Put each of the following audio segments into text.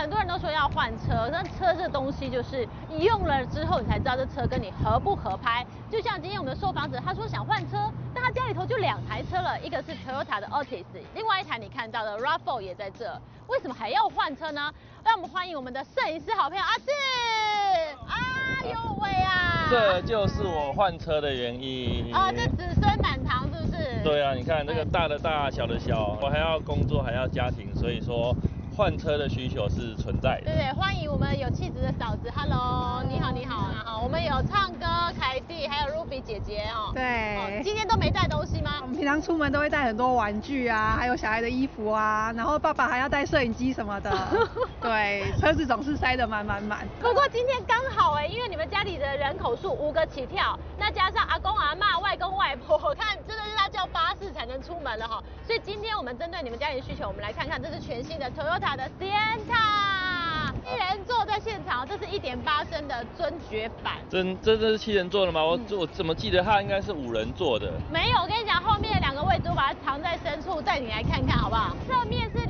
很多人都说要换车，但车这东西就是你用了之后，你才知道这车跟你合不合拍。就像今天我们的受访者，他说想换车，但他家里头就2台车了，一个是 Toyota 的 Altis， 另外一台你看到的 RAV4 也在这，为什么还要换车呢？让我们欢迎我们的摄影师好朋友阿志。呦喂啊！ 这就是我换车的原因。 这子孙满堂是不是？ 对啊，你看这个大的大，小的小，我还要工作，还要家庭，所以说换车的需求是存在的。 对，欢迎我们有气质的嫂子 ，Hello， 你好你好。好，我们有唱歌凯蒂，还有 Ruby 姐姐哦。 对。 今天都没带东西吗？ 我们平常出门都会带很多玩具啊，还有小孩的衣服啊，然后爸爸还要带摄影机什么的。对，车子总是塞得满。 不过今天刚好因为你们家里的人口数5个起跳，那加上阿公阿嬷、外公外婆，我看真的是要叫巴士才能出门了哈。所以今天我们针对你们家里的需求，我们来看看，这是全新的 Toyota 的 Sienna， 7人座在现场，这是1.8升的尊爵版。 这是7人座的吗？我怎么记得它应该是5人座的？ 没有，我跟你讲，后面2个位置我把它藏在深处，带你来看看好不好？侧面是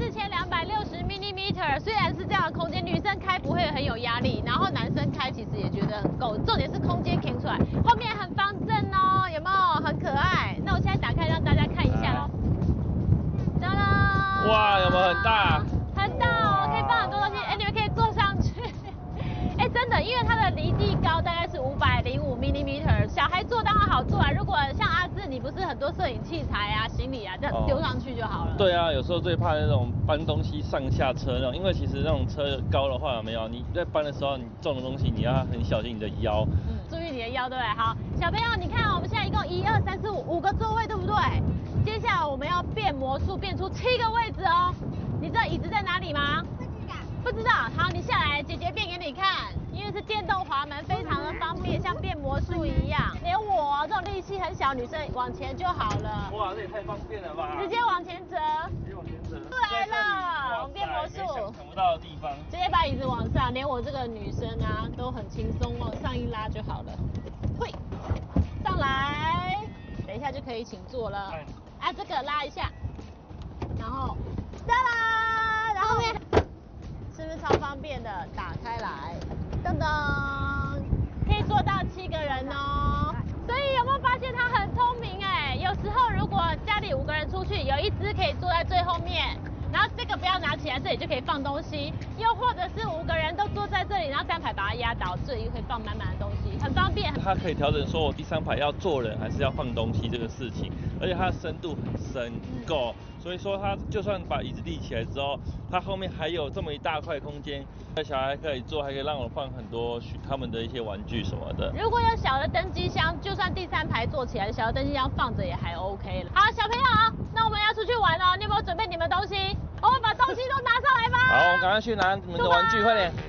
4260 mm， 虽然是这样的空间，女生开不会很有压力，然后男生开其实也觉得很够，重点是空间填出来，后面很方正哦，有没有很可爱？那我现在打开让大家看一下咯。当当！ 哇，有没有很大？ 很大哦，可以放很多东西，你们可以坐上去。真的，因为它的离地高大概是505 mm， 小孩坐当然好坐啊。如果像阿志，你不是很多摄影器材啊、行李啊，这样丢上去就好了。 对啊，有时候最怕那种搬东西上下车那种，因为其实那种车高的话，有没有你在搬的时候，你重的东西你要很小心你的腰。 注意你的腰，对不对？好，小朋友，你看我们现在一共1、2、3、4、5个座位，对不对？接下来我们要变魔术，变出7个位置哦。你知道椅子在哪里吗？不知道。好，你下来，姐姐变给你看。因为是电动滑门，非常的方便，像变魔术一样。连我这种力气很小女生往前就好了。 哇，这也太方便了吧！ 直接往前折。出来了，我们变魔术。 想不到的地方。 直接把椅子往上，连我这个女生啊都很轻松，往上一拉就好了。会，上来，等一下就可以请坐了。这个拉一下，然后，哒啦，然后面。是不是超方便的？打开来，噔噔，可以坐到7个人哦。所以有没有发现它很聪明？有时候如果家里5个人出去，有一只可以坐在最后面，然后这个不要拿起来，这里就可以放东西。又或者是5个人都坐在这里，然后3排把它压倒，这里可以放满满的东西，很方便。 它可以调整说我第3排要坐人还是要放东西这个事情，而且它的深度很深够。所以说，它就算把椅子立起来之后，它后面还有这么一大块空间，小孩可以坐，还可以让我放很多他们的一些玩具什么的。 如果有小的登机箱，就算第3排坐起来，小的登机箱放着也还 OK 了。好，小朋友，那我们要出去玩了，你有没有准备你们的东西？我们把东西都拿上来吧。 好，我们赶快去拿你们的玩具，快点。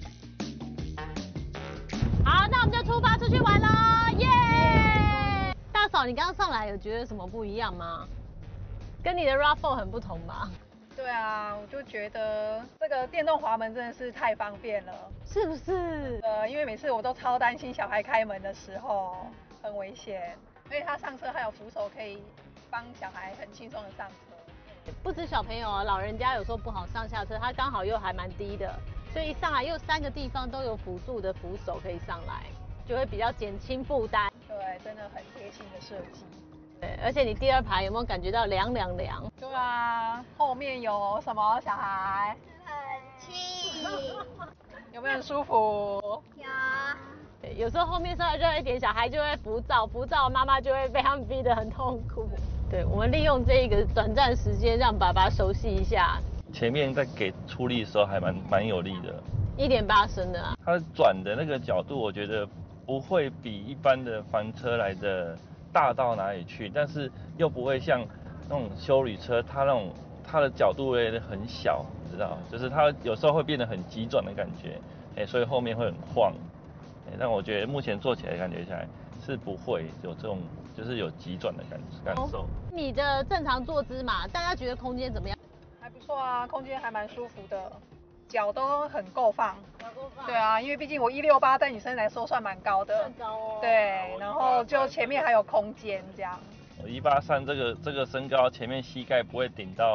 好，那我们就出发出去玩了，耶！大嫂，你刚刚上来有觉得什么不一样吗？跟你的 RAV4 很不同吧？ 对啊，我就觉得这个电动滑门真的是太方便了， 是不是？ 因为每次我都超担心小孩开门的时候很危险，而且他上车还有扶手可以帮小孩很轻松的上车。 不止小朋友啊，老人家有时候不好上下车，他刚好又还蛮低的，所以一上来又3个地方都有辅助的扶手可以上来，就会比较减轻负担。 对，真的很贴心的设计。 对，而且你第2排有没有感觉到凉？ 对啊，后面有什么小孩？ 很气。 有没有很舒服？ 有。 对，有时候后面稍微热一点，小孩就会浮躁，妈妈就会被他们逼得很痛苦。对，我们利用这个短暂时间让爸爸熟悉一下。 前面在给出力的时候还蛮有力的。 1.8升的啊。 它转的那个角度，我觉得不会比一般的房车来的大到哪里去，但是又不会像那种休旅车，它的角度会很小，你知道，就是它有时候会变得很急转的感觉，所以后面会很晃，但我觉得目前坐起来感觉起来是不会有这种就是有急转的感受。 你的正常坐姿嘛，大家觉得空间怎么样？ 还不错啊，空间还蛮舒服的，脚都很够放。对啊，因为毕竟我168在女生来说算蛮高的。 很高哦。 对，然后就前面还有空间这样。 我183这个身高，前面膝盖不会顶到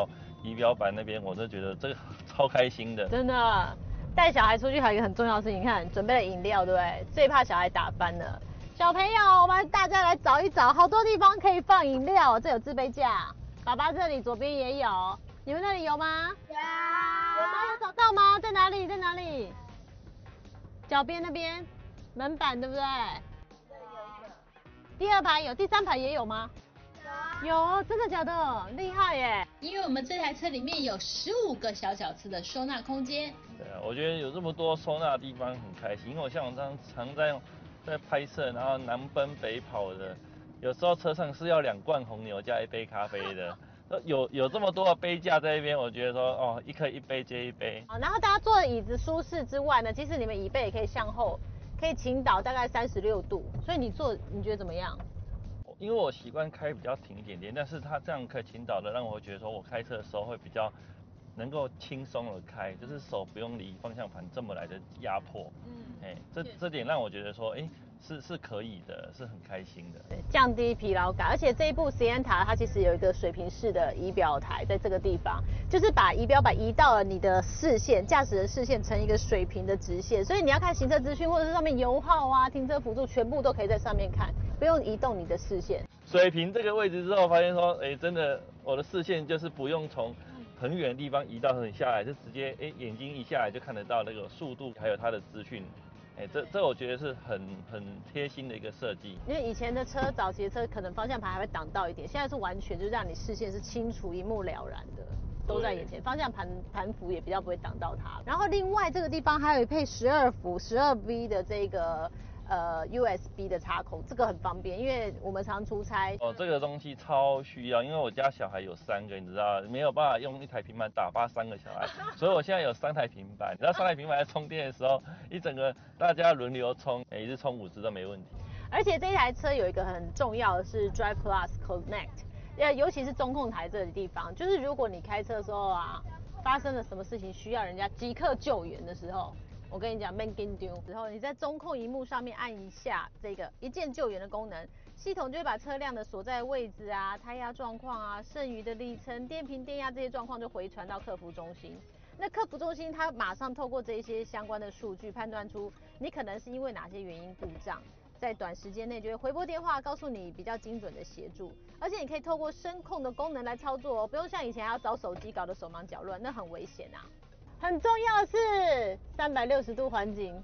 仪表板那边，我都觉得这个超开心的。 真的，带小孩出去还有一个很重要的事情，你看准备了饮料，对不对？最怕小孩打翻了。小朋友，我们大家来找一找，好多地方可以放饮料。这有自备架，爸爸这里左边也有，你们那里有吗？有。有吗？有找到吗？在哪里？在哪里？脚边那边，门板对不对？对，有一个。第2排有，第3排也有吗？有，真的假的？厉害耶！因为我们这台车里面有15个小角色的收纳空间。 对啊，我觉得有这么多收纳的地方很开心，因为我像我常在拍摄，然后南奔北跑的，有时候车上是要2罐红牛加1杯咖啡的。有这么多的杯架在那边，我觉得说哦，可以一杯接一杯。 然后大家坐的椅子舒适之外呢，其实你们椅背也可以向后，可以倾倒大概36度，所以你觉得怎么样？ 因为我习惯开比较挺一点点，但是它这样可以倾倒的，让我会觉得说我开车的时候会比较能够轻松的开，就是手不用离方向盘这么来的压迫。这点让我觉得说，是可以的，是很开心的。 对，降低疲劳感，而且这一部实验塔它其实有一个水平式的仪表台，在这个地方，就是把仪表板移到了你的视线，驾驶人视线成一个水平的直线，所以你要看行车资讯或者是上面油耗啊、停车辅助，全部都可以在上面看，不用移动你的视线。 水平这个位置之后，发现说，真的我的视线就是不用从很远的地方移到很下来，就直接眼睛一下来就看得到那个速度，还有它的资讯。这我觉得是很贴心的一个设计。 因为以前的车，早期的车可能方向盘还会挡到一点，现在是完全就让你视线是清楚、一目了然的，都在眼前，方向盘幅也比较不会挡到它。然后另外这个地方还有配12伏、12V 的这个USB 的插口，这个很方便，因为我们常出差。 这个东西超需要，因为我家小孩有3个，你知道，没有办法用一台平板打发3个小孩，所以我现在有3台平板。你知道3台平板在充电的时候，一整个大家轮流充，一次充5支都没问题。 而且这一台车有一个很重要的是 Drive Plus Connect，尤其是中控台这个地方，就是如果你开车的时候啊，发生了什么事情需要人家即刻救援的时候。我跟你讲，免紧张。之后你在中控萤幕上面按一下这个一键救援的功能，系统就会把车辆的所在位置啊、胎压状况啊、剩余的里程、电瓶、电压这些状况就回传到客服中心。那客服中心它马上透过这些相关的数据，判断出你可能是因为哪些原因故障，在短时间内就会回拨电话告诉你比较精准的协助。而且你可以透过声控的功能来操作哦，不用像以前还要找手机搞得手忙脚乱，那很危险啊。很重要的是360度环景。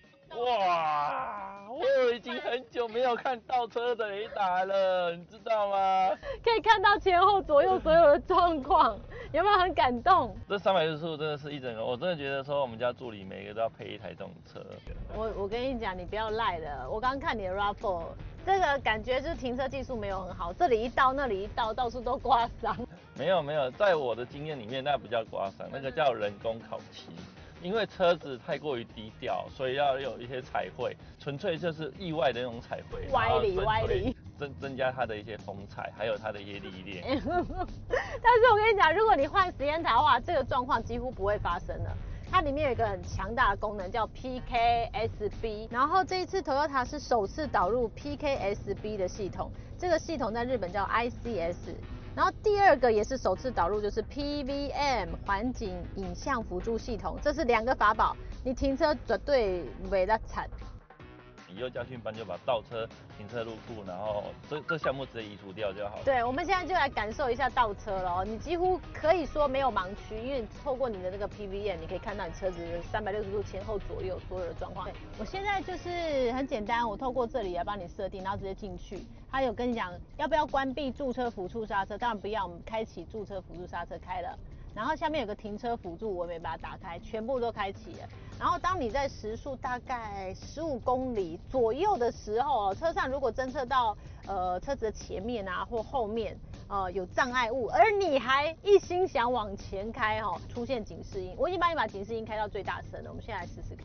哇，我已经很久没有看倒车的雷达了，你知道吗？ 可以看到前后左右所有的状况，有没有很感动？ 这360度真的是一整个，我真的觉得说我们家助理每个都要配一台这种车。 我跟你讲，你不要赖了，我刚看你的 RAV4，这个感觉就是停车技术没有很好，这里一倒那里一倒，到处都刮伤。 没有，在我的经验里面，那不叫刮伤，那个叫人工烤漆。因为车子太过于低调，所以要有一些彩绘，纯粹就是意外的那种彩绘， 歪理， 增加它的一些风采，还有它的一些历练。 但是我跟你讲，如果你换实验台的话，这个状况几乎不会发生了。它里面有一个很强大的功能叫 PKSB， 然后这一次 Toyota 是首次导入 PKSB 的系统，这个系统在日本叫 ICS。然后第2个也是首次导入，就是 PVM 环景影像辅助系统，这是2个法宝，你停车绝对没得惨。 以后驾训班就把倒车停车入库，然后这项目直接移除掉就好了。 对，我们现在就来感受一下倒车了哦。你几乎可以说没有盲区，因为透过你的那个 PVM， 你可以看到你车子360度前后左右所有的状况。我现在就是很简单，我透过这里来帮你设定，然后直接进去。他有跟你讲要不要关闭驻车辅助刹车，当然不要，我们开启驻车辅助刹车开了。然后下面有个停车辅助，我没把它打开，全部都开启了。然后当你在时速大概15公里左右的时候，车上如果侦测到车子的前面啊或后面有障碍物，而你还一心想往前开出现警示音，我已经帮你把警示音开到最大声了，我们现在来试试看。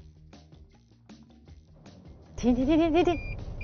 停！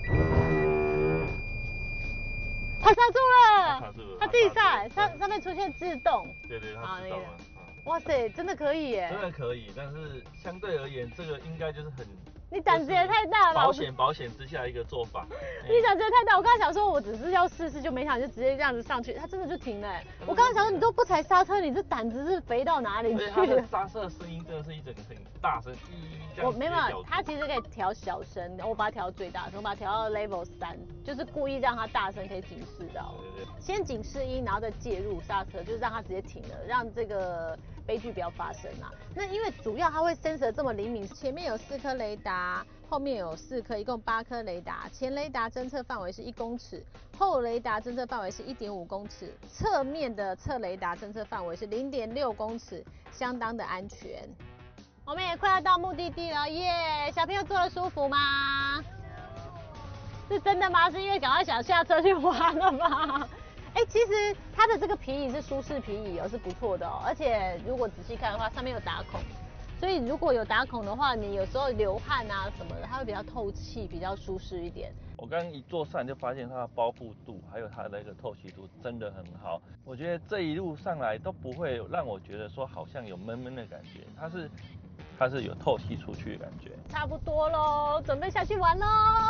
它刹住了，它自己刹，上面出现自动。 对，它自动了。 哇塞，真的可以耶！ 真的可以，但是相对而言，这个应该就是你胆子也太大了吧！ 保险之下一个做法。 你胆子也太大，我刚刚想说我只是要试试，就没想就直接这样子上去，它真的就停了。我刚刚想说你都不踩刹车，你这胆子是肥到哪里去了？ 它的刹车声音真的是一整个很大声， 我没有，它其实可以调小声，我把它调最大声，我把它调到 level 3，就是故意让它大声可以警示到。对。先警示1，然后再介入刹车，就是让它直接停了，让这个悲剧不要发生啊。那因为主要它会 sensor 这么灵敏，前面有4颗雷达，后面有4颗，一共8颗雷达。前雷达侦测范围是1公尺，后雷达侦测范围是1.5公尺，侧面的侧雷达侦测范围是0.6公尺，相当的安全。我们也快要到目的地了耶！小朋友坐得舒服吗？是真的吗？是因为赶快想下车去玩了吗？其实它的这个皮椅是舒适皮椅哦，是不错的哦。而且如果仔细看的话，上面有打孔，所以如果有打孔的话，你有时候流汗啊什么的，它会比较透气，比较舒适一点。 我刚一坐上就发现它的包覆度还有它的那个透气度真的很好。我觉得这一路上来都不会让我觉得说好像有闷闷的感觉，它是有透气出去的感觉。 差不多咯，准备下去玩咯。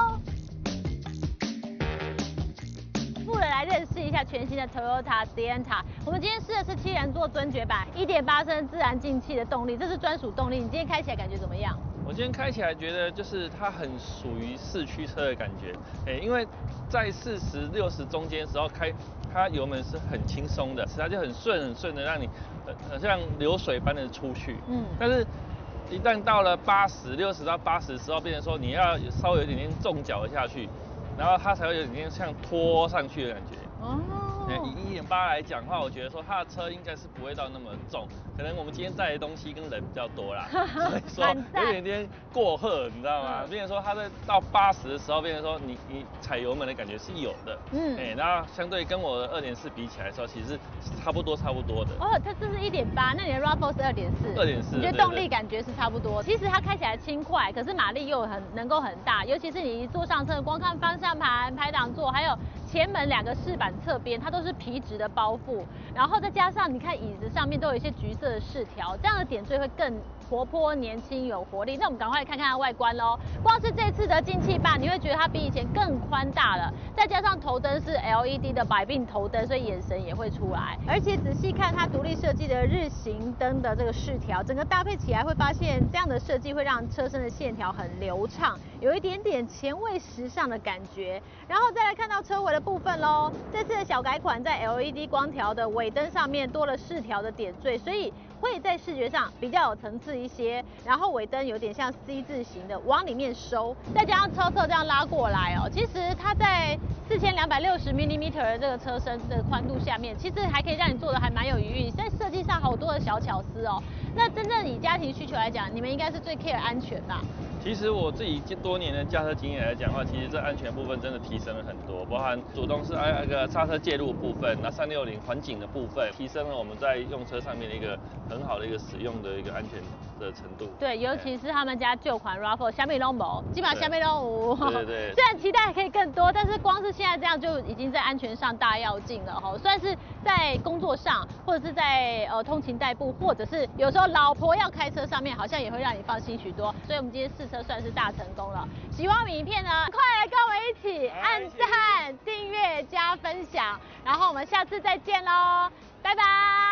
富人来认识一下全新的 Toyota Sienna。我们今天试的是7人座尊爵版，1.8升自然进气的动力，这是专属动力。你今天开起来感觉怎么样？ 我今天开起来觉得就是它很属于四驱车的感觉，因为在40、60中间的时候开，它油门是很轻松的，它就很顺的让你像流水般的出去。但是一旦到了60到80的时候，变成说你要稍微有点重脚下去，然后它才会有点像拖上去的感觉。以1.8来讲的话，我觉得说它的车应该是不会到那么重，可能我们今天载的东西跟人比较多啦，所以说有点过荷，你知道吗？变成说它在到80的时候，变成说你踩油门的感觉是有的，然后相对跟我的2.4比起来的时候，其实是差不多的。 哦，它这是1.8，那你的 RAV4 是2.4，你觉得动力感觉是差不多？其实它开起来轻快，可是马力又能够很大，尤其是你一坐上车，光看方向盘、排挡座，还有前门2个饰板侧边，它都是皮质的包覆，然后再加上你看椅子上面都有一些橘色的饰条，这样的点缀会更活泼、年轻、有活力。那我们赶快来看看它的外观咯。光是这次的进气坝，你会觉得它比以前更宽大了，再加上头灯是 LED 的百并头灯，所以眼神也会出来。而且仔细看它独立设计的日行灯的这个饰条，整个搭配起来会发现这样的设计会让车身的线条很流畅，有一点点前卫时尚的感觉。然后再来看到车尾的部分咯，这次的小改款在 LED 光条的尾灯上面多了饰条的点缀，所以会在视觉上比较有层次一些。然后尾灯有点像 C 字形的往里面收，再加上车侧这样拉过来哦，其实它在4260mm的这个车身的宽度下面，其实还可以让你坐的还蛮有余裕，在设计上好多的小巧思哦。那真正以家庭需求来讲，你们应该是最 care 安全吧？ 其实我自己多年的驾车经验来讲的话，其实这安全部分真的提升了很多，包含主动式那个刹车介入部分，那360环景的部分，提升了我们在用车上面的一个很好的一个使用的一个安全的程度。 对，尤其是他们家旧款 RAV4 虾米都没，基本上虾米都无。 对。 虽然期待还可以更多，但是光是现在这样就已经在安全上大跃进了哈。算是在工作上，或者是在通勤代步，或者是有时候老婆要开车上面，好像也会让你放心许多。所以我们今天试车算是大成功了。喜欢我们影片呢，快来跟我们一起按赞、订阅、加分享，然后我们下次再见喽，拜拜。